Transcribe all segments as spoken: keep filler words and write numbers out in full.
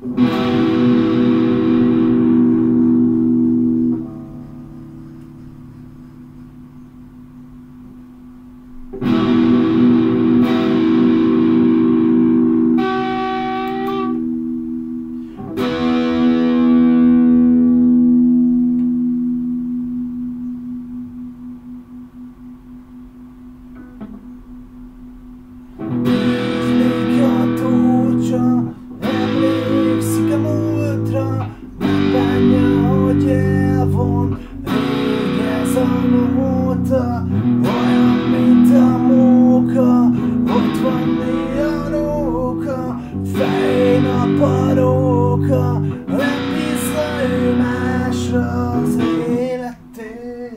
Olyan, mint a móka, ott van néha róka, fején a paróka, nem bízza ő másra az életét,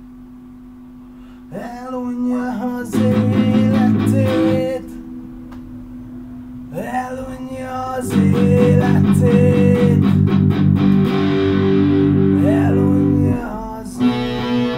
elunja az életét, elunja az életét, elunja az életét.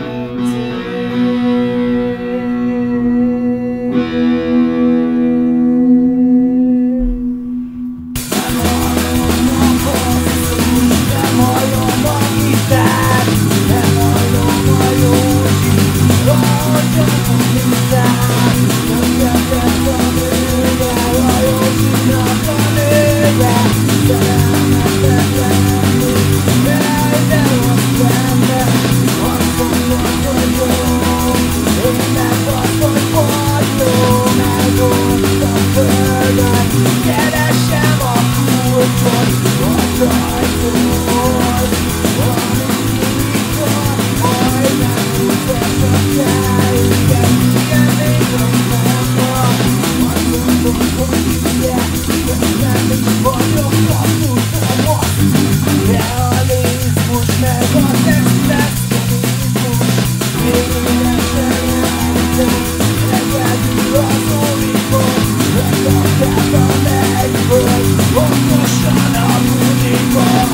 Keresem a kulcsot az ajtóhoz, amit kinyitva, majd nem mutassak el, igen, igen, még rossz van. Azt mondom, hogy ugye, nem is vagyok a futamot. Realizmus meg az expresszionizmus, véglegesen eltem, egyedül az orikon. Rakják a megyből, okosan a budiba.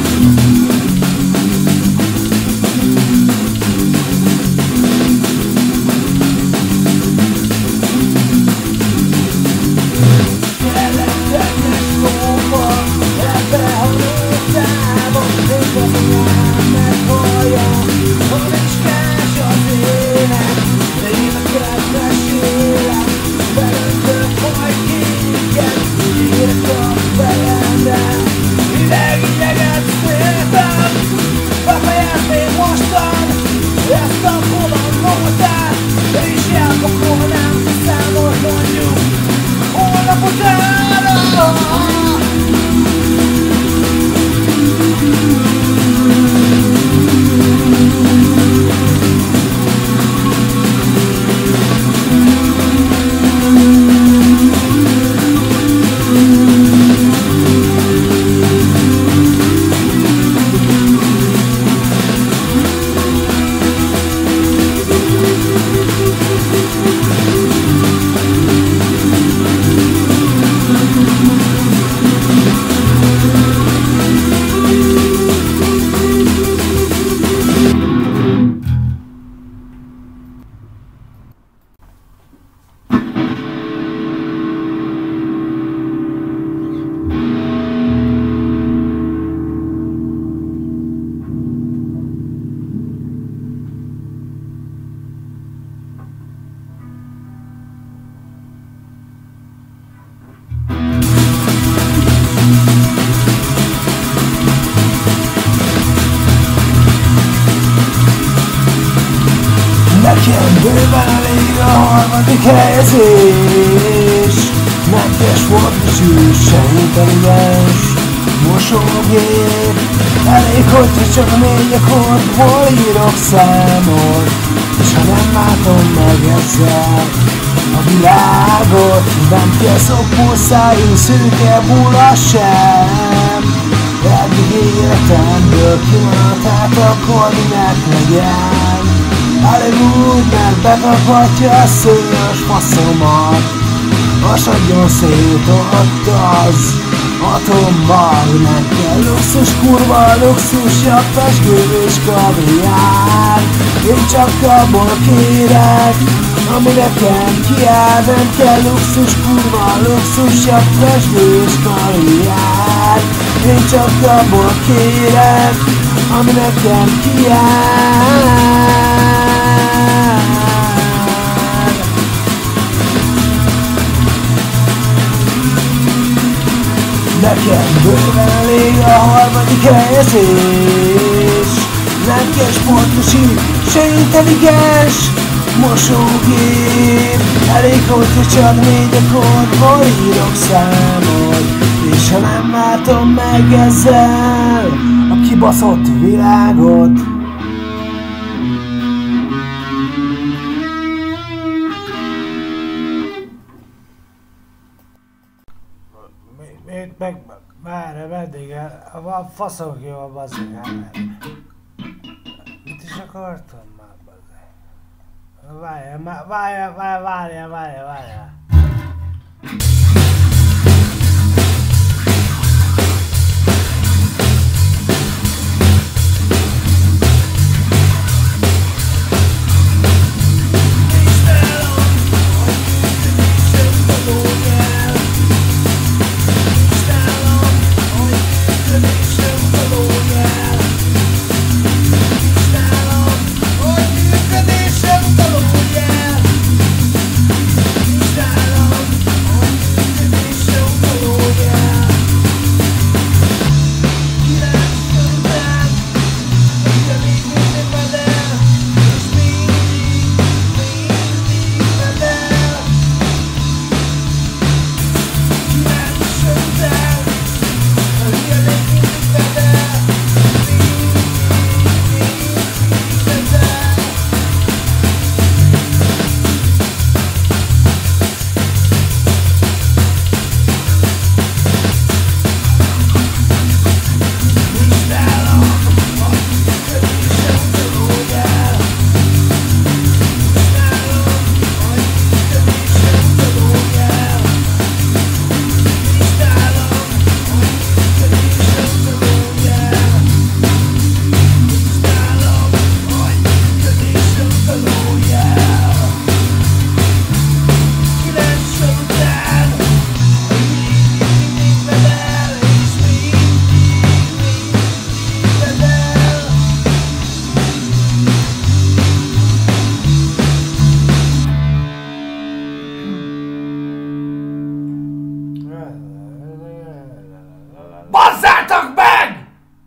Kellettenes lóba, ebbe a lőtába, még az anyám meghallja, a ricskás az élet, de éneket mesélek, belőttök majd kéket, írtam fejemre, ideg-ideget széltem, befejezném mostan ezt a bolondótát, és elpakolnám, számot mondjuk holnap utána. Nekem bőven elég a harmadik helyezés. Mentes volt és ősen intelligens mosógép. Elég, hogy csak négy akkordból írok számot, és ha nem látom meg ezzel a világot, nem kell szokpulszájú szürke bula sem. Eddig életemből kimaradt, hát akkor minek legyen. Hollywood meg bekaphatja a szőrös faszomat, hasadjon szét ott az atommag. Nem kell luxus kurva, luxusja, pezsgő és kaviár. Én csak abból kérek, ami nekem kiáll. Nem kell luxus kurva, luxusja, pezsgő és kaviár. Én csak abból kérek, ami nekem kijár. Nekem bőven elég a harmadik helyezés. Nem kell sportosít, se intelligens mosógép. Elég, hogyha csak négy akkordból írok számot, és ha nem látom meg ezzel a kibaszott világot. Még meg, várj, meddig, a faszok jó a bazzeg. Mit is akartam már, bazzeg? Várjál, várjál, várjál, várjál, várjál, várjál. Basszátok meg!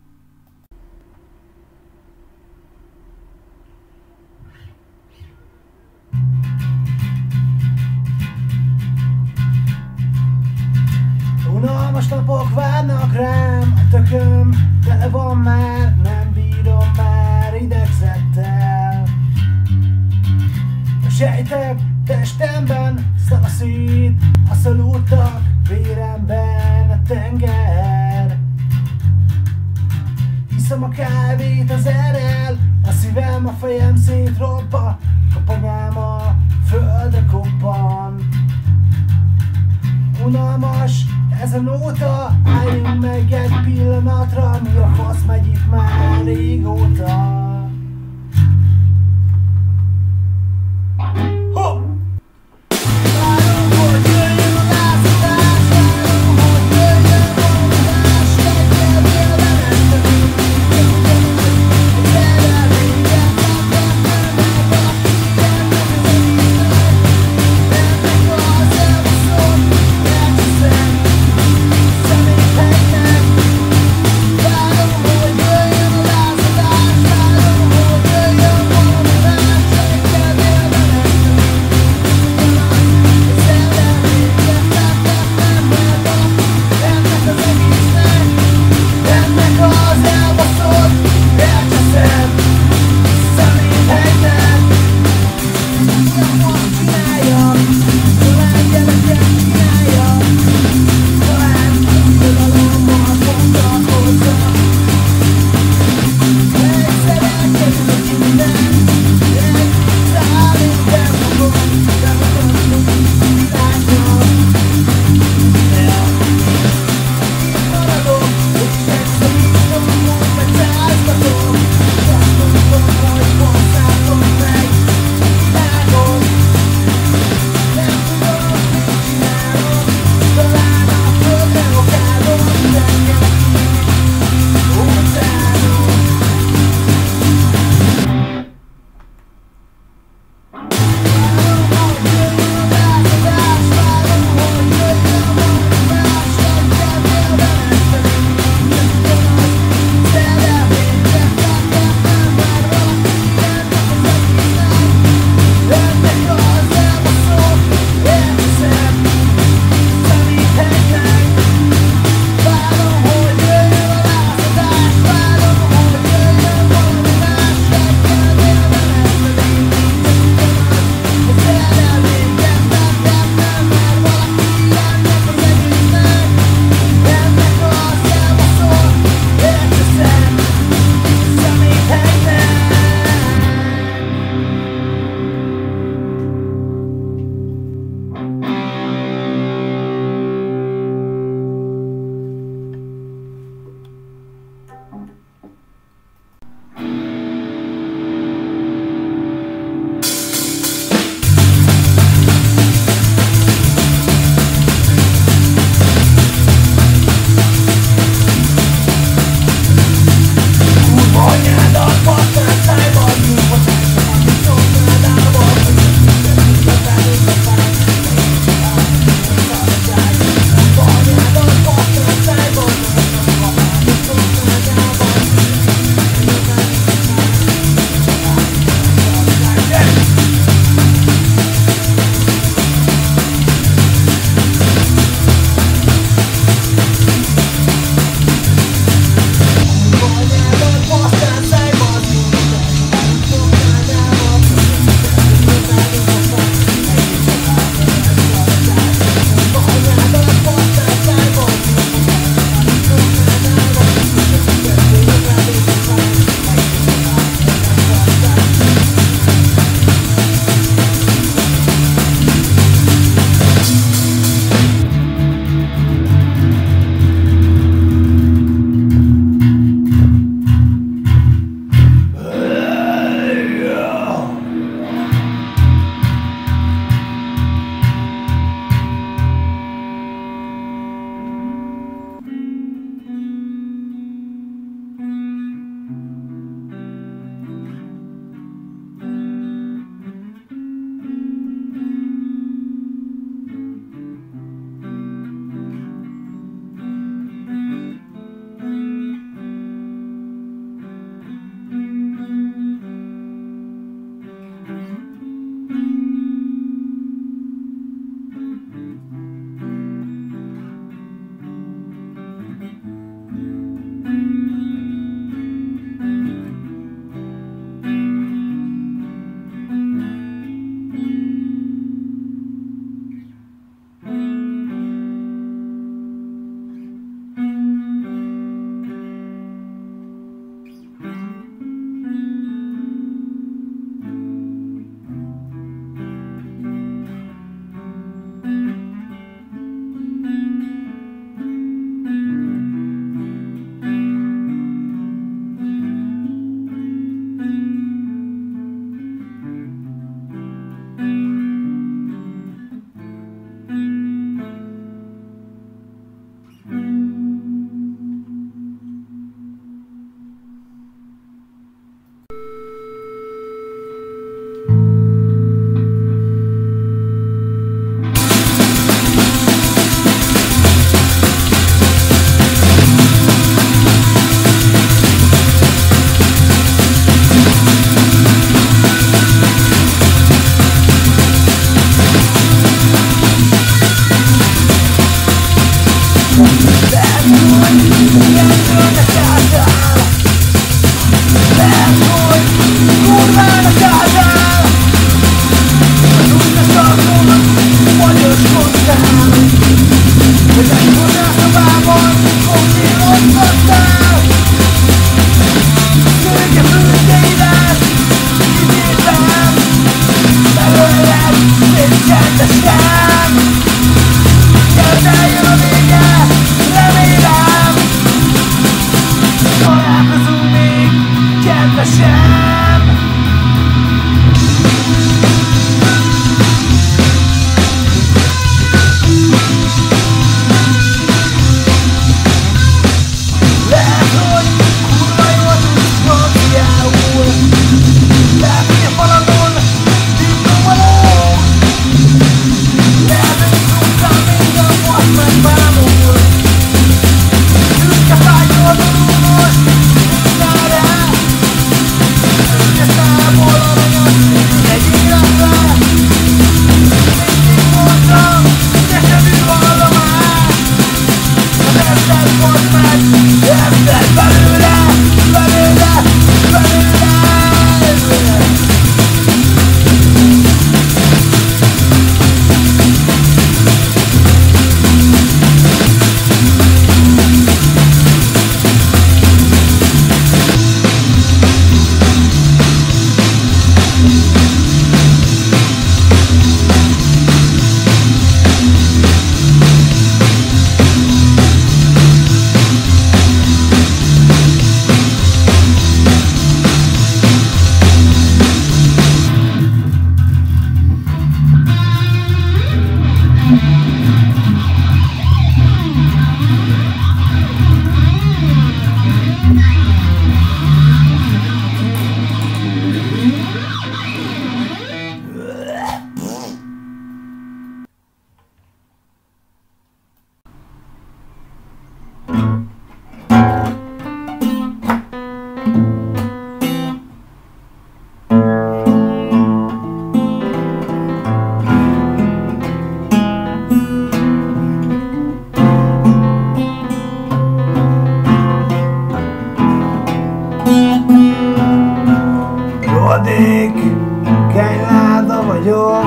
Unalmas napok várnak rám, a tököm tele van már, nem bírom már idegzettel. A sejtek testemben szanaszít, a szalultak véremben a tenger. Iszom a kávét az errel, a szívem, a fejem szétrobba, kapanyám a földre koppan. Unalmas ez a nóta, álljunk meg egy pillanatra, mi a fasz megy itt már régóta. Várom, hogy jöjjön a lázadás.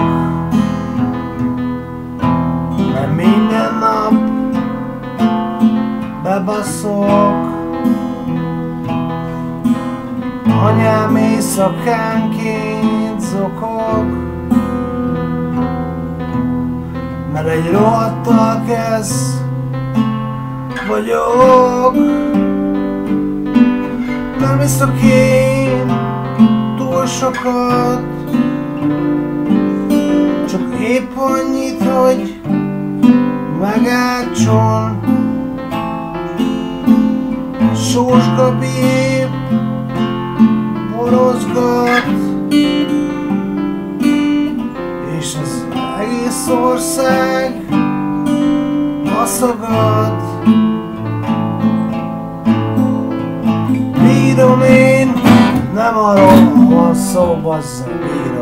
mert minden nap bebaszok. Anyám éjszakánként zokog, mert egy rohadtal kez vagyok. Nem iszok én túl sokat, csak épp annyit, hogy megátson. Sós Gabi épp borozgat, és az egész ország baszogat. Bírom én, nem arról van szó, bazzeg, bírom.